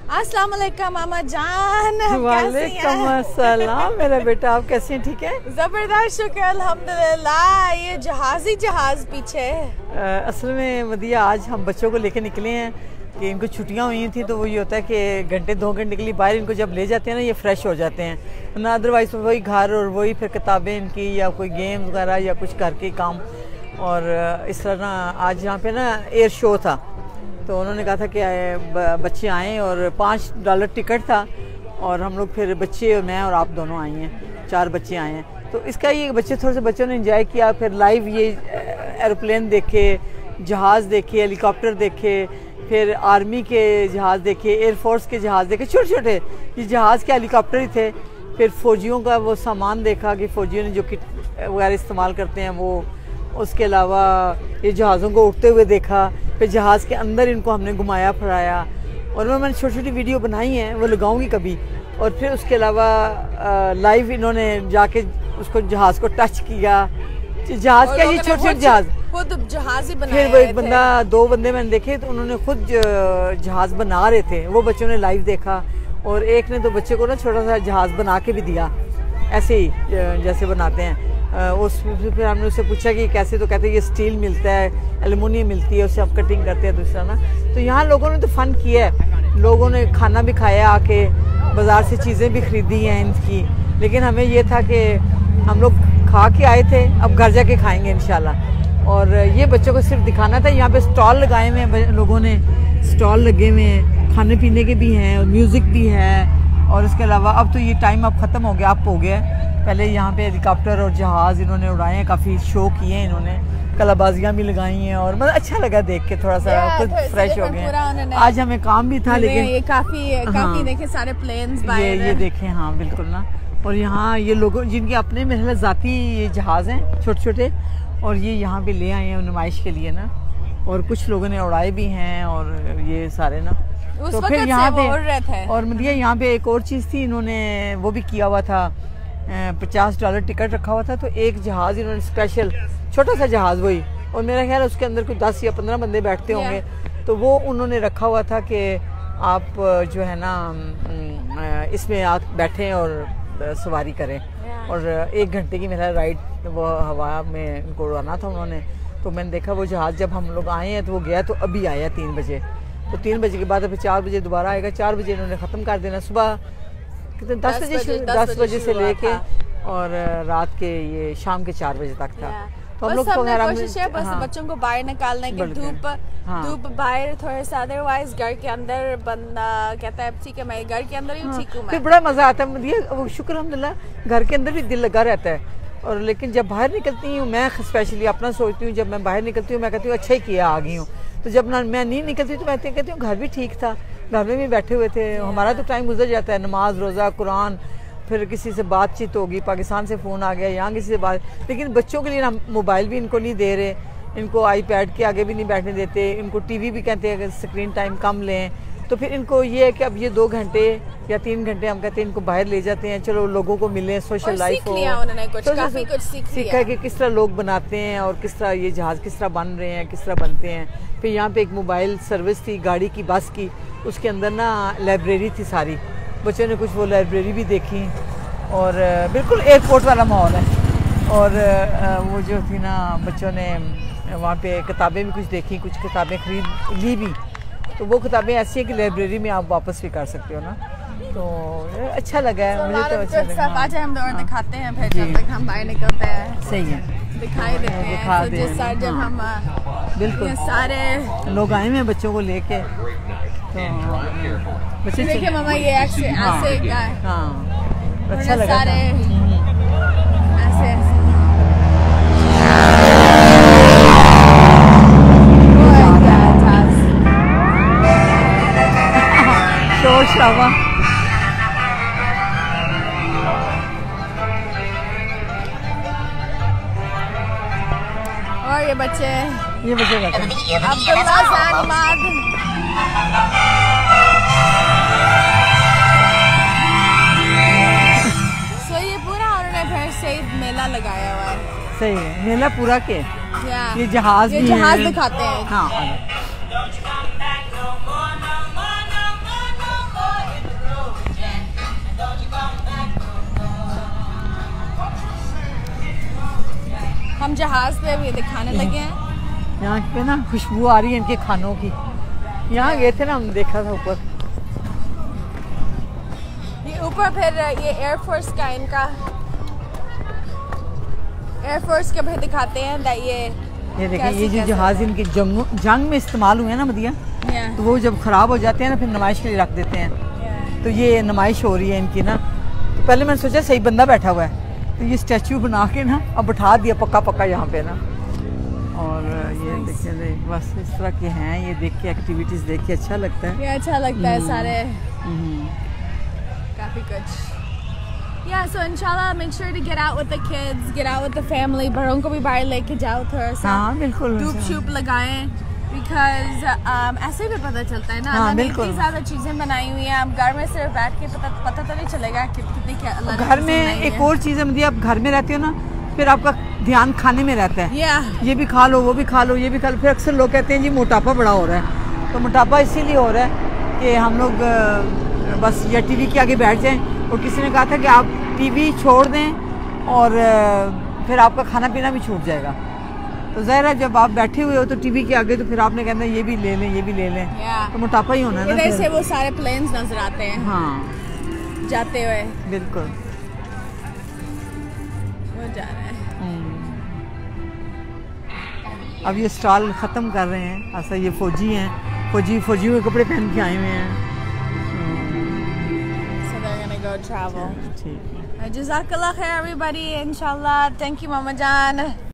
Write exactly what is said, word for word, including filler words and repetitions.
अस्सलाम वालेकुम मामा जान। वालेकुम अस्सलाम मेरा बेटा, आप कैसे हैं? ठीक है, जबरदस्त, शुक्र अल्हम्दुलिल्लाह। ये जहाज ही जहाज पीछे है। असल में मदिया आज हम बच्चों को लेके निकले हैं कि इनको छुट्टियां हुई थी, तो वो ये होता है कि घंटे दो घंटे के लिए बाहर इनको जब ले जाते हैं ना, ये फ्रेश हो जाते हैं ना। अदरवाइज वही घर और वही फिर किताबें इनकी या कोई गेम्स वगैरह या कुछ घर के काम। और इस तरह ना आज यहाँ पे ना एयर शो था, तो उन्होंने कहा था कि बच्चे आएँ और पाँच डॉलर टिकट था और हम लोग फिर बच्चे और मैं और आप दोनों आए हैं, चार बच्चे आए हैं। तो इसका ये बच्चे थोड़े से बच्चों ने एंजॉय किया, फिर लाइव ये एरोप्लेन देखे, जहाज़ देखे, हेलीकॉप्टर देखे, फिर आर्मी के जहाज़ देखे, एयरफोर्स के जहाज़ देखे, छोटे छोटे ये जहाज़ के हेलीकॉप्टर ही थे। फिर फ़ौजियों का वो सामान देखा कि फ़ौजियों ने जो किट वगैरह इस्तेमाल करते हैं वो। उसके अलावा ये जहाज़ों को उड़ते हुए देखा, फिर जहाज़ के अंदर इनको हमने घुमाया फिराया और मैं मैंने छोटी छोटी वीडियो बनाई हैं, वो लगाऊंगी कभी। और फिर उसके अलावा लाइव इन्होंने जाके उसको जहाज़ को टच किया, जहाज़ का ये छोटे छोटे जहाज़ खुद जहाज ही बनाया। फिर वो एक बंदा दो बंदे मैंने देखे तो उन्होंने खुद जहाज़ बना रहे थे, वो बच्चों ने लाइव देखा। और एक ने तो बच्चे को ना छोटा सा जहाज़ बना के भी दिया, ऐसे ही जैसे बनाते हैं। उस फिर हमने उससे पूछा कि कैसे, तो कहते हैं ये स्टील मिलता है, एल्युमिनियम मिलती है, उससे आप कटिंग करते हैं दूसरा ना। तो यहाँ लोगों ने तो फन किया है, लोगों ने खाना भी खाया, आके बाज़ार से चीज़ें भी खरीदी हैं इनकी। लेकिन हमें ये था कि हम लोग खा के आए थे, अब घर जाके खाएंगे इंशाल्लाह। और ये बच्चों को सिर्फ दिखाना था। यहाँ पे स्टॉल लगाए हुए हैं लोगों ने, स्टॉल लगे हुए हैं, खाने पीने के भी हैं और म्यूज़िक भी है। और इसके अलावा अब तो ये टाइम अब ख़त्म हो गया, अप हो गया है। पहले यहाँ पे हेलीकॉप्टर और जहाज़ इन्होंने उड़ाए हैं, काफ़ी शो किए हैं इन्होंने, कलाबाजियाँ भी लगाई हैं और मतलब अच्छा लगा देख के, थोड़ा सा खुद फ्रेश हो गए। आज हमें काम भी था लेकिन ये काफ़ी काफ़ी हाँ, देखे सारे प्लेन्स ये ये देखे, हाँ बिल्कुल ना। और यहाँ ये लोगों जिनके अपने मेरे ज़ाती ये जहाज़ हैं छोटे छोटे, और ये यहाँ पे ले आए हैं नुमाइश के लिए ना। और कुछ लोगों ने उड़ाए भी हैं और ये सारे ना। तो फिर यहाँ पे और मतलब यहाँ पे एक और चीज़ थी, इन्होंने वो भी किया हुआ था, पचास डॉलर टिकट रखा हुआ था। तो एक जहाज़ इन्होंने स्पेशल, छोटा सा जहाज़ वही, और मेरा ख्याल उसके अंदर कोई दस या पंद्रह बंदे बैठते होंगे। तो वो उन्होंने रखा हुआ था कि आप जो है ना इसमें आप बैठें और सवारी करें। और एक घंटे की मेरा राइड वो हवा में इनको उड़ाना था उन्होंने। तो मैंने देखा वो जहाज़ जब हम लोग आए हैं तो वो गया, तो अभी आया तीन बजे। तो तीन बजे के बाद फिर चार बजे दोबारा आएगा, चार बजे इन्होंने ख़त्म कर देना। सुबह कितने दस बजे दस बजे से लेके और रात के ये शाम के चार बजे तक था। तो हम लोग कोशिश है बस हाँ, बच्चों को बाहर निकालने की, धूप हाँ, धूप बाहर थोड़ा सा, अदरवाइज घर के अंदर बंदा कहता है ठीक है मैं घर के अंदर ही ठीक हूँ। फिर बड़ा मजा आता है, शुक्र अल्हम्दुलिल्लाह घर के अंदर भी दिल लगा रहता है। और लेकिन जब बाहर निकलती हूँ, मैं स्पेशली अपना सोचती हूँ, जब मैं बाहर निकलती हूँ मैं कहती हूँ अच्छा ही किया आ गई हूँ। तो जब ना मैं नहीं निकलती तो मैं कहती हूँ घर भी ठीक था, घर में भी बैठे हुए थे, हमारा तो टाइम गुजर जाता है, नमाज रोज़ा कुरान, फिर किसी से बातचीत होगी, पाकिस्तान से फ़ोन आ गया, यहाँ किसी से बात। लेकिन बच्चों के लिए ना मोबाइल भी इनको नहीं दे रहे, इनको आईपैड के आगे भी नहीं बैठने देते, इनको टीवी भी कहते हैं कि स्क्रीन टाइम कम लें। तो फिर इनको ये है कि अब ये दो घंटे या तीन घंटे हम कहते हैं इनको बाहर ले जाते हैं, चलो लोगों को मिले, सोशल लाइफ हो। कुछ तो काफी कुछ सीख सीखा है कि किस तरह लोग बनाते हैं और किस तरह ये जहाज़ किस तरह बन रहे हैं, किस तरह बनते हैं। फिर यहाँ पे एक मोबाइल सर्विस थी गाड़ी की, बस की, उसके अंदर ना लाइब्रेरी थी सारी, बच्चों ने कुछ वो लाइब्रेरी भी देखी। और बिल्कुल एयरपोर्ट वाला माहौल है। और वो जो थी ना बच्चों ने वहाँ पे किताबें भी कुछ देखी, कुछ किताबें खरीद ली भी। तो वो किताबें ऐसी हैं कि लाइब्रेरी में आप वापस भी कर सकते हो ना। तो अच्छा लगा है, मुझे तो अच्छा लगा। आज हम दौड़ दिखाते हैं, फिर जब तक हम बाहर निकलते हैं सही है दिखाई देते हैं। दिखा तो जिस साल जब हम बिल्कुल सारे लोग आए हैं बच्चों को लेके, तो बच्चे देखिए मामा ये ऐसे ऐसे हाँ अच्छा लगा सारे ऐसे शोर शराबा। और ये बच्चे ये बच्चे अब्दुल्ला सानमाद मेला लगाया हुआ है। सही है, मेला पूरा के ये जहाज ये जहाज दिखाते हैं। हाँ जहाज पे भी दिखाने लगे हैं। यहाँ पे ना खुशबू आ रही है इनके खानों की। यहाँ गए थे ना, हम देखा था ऊपर, ये ऊपर फिर ये एयरफोर्स का, इनका एयरफोर्स के भी दिखाते हैं। ये ये देखिए, ये जो जहाज इनके जंग जंग में इस्तेमाल हुए हैं ना मदिया, yeah. तो वो जब ख़राब हो जाते हैं ना फिर नुमाइश के लिए रख देते हैं। yeah. तो ये नुमाइश हो रही है इनकी ना। तो पहले मैंने सोचा सही बंदा बैठा हुआ है, तो ये स्टैचू बना के ना अब बैठा दिया पक्का पक्का यहाँ पे ना। और ये देखिए बस इस तरह के हैं, ये देख के एक्टिविटीज़ देख के अच्छा लगता है। ये अच्छा लगता है सारे, काफ़ी कुछ। Yeah, so inshallah make sure to get out with the kids, get out with the family. बड़ों को भी बाहर लेके जाओ थोड़ा सा। हाँ बिल्कुल। धूप शूप लगाएं, because um, ऐसे भी पता चलता है ना, हाँ, अल्लाह ने इतनी ज़्यादा चीज़ें बनाई हुई हैं। आप घर में सिर्फ बैठ के पता पता तो नहीं चलेगा कि कितनी क्या अल्लाह ने घर में एक और चीज़ है मतलब, आप घर में रहते हो ना, फिर आपका ध्यान खाने में रहता है। yeah. ये भी खा लो, वो भी खा लो, ये भी खा लो। फिर अक्सर लोग कहते हैं जी मोटापा बड़ा हो रहा है, तो मोटापा इसीलिए हो रहा है कि हम लोग बस या टीवी के आगे बैठ जाएं। और किसी ने कहा था कि आप टीवी छोड़ दें और फिर आपका खाना पीना भी छूट जाएगा। तो ज़ाहिर है जब आप बैठे हुए हो तो टीवी के आगे, तो फिर आपने कहना ये भी ले लें, ये भी ले लें, yeah. तो मोटापा ही होना है ना। इधर से वो सारे प्लेन्स नजर आते हैं, हाँ, जाते हुए। बिल्कुल, वो जा रहा है। अब ये स्टॉल ख़त्म कर रहे हैं। ऐसा ये फौजी हैं, फौजी फौजियों के कपड़े पहन के आए हुए हैं। Go travel. ठीक है। Jazakallah khair everybody, inshallah. Thank you Mama Jan.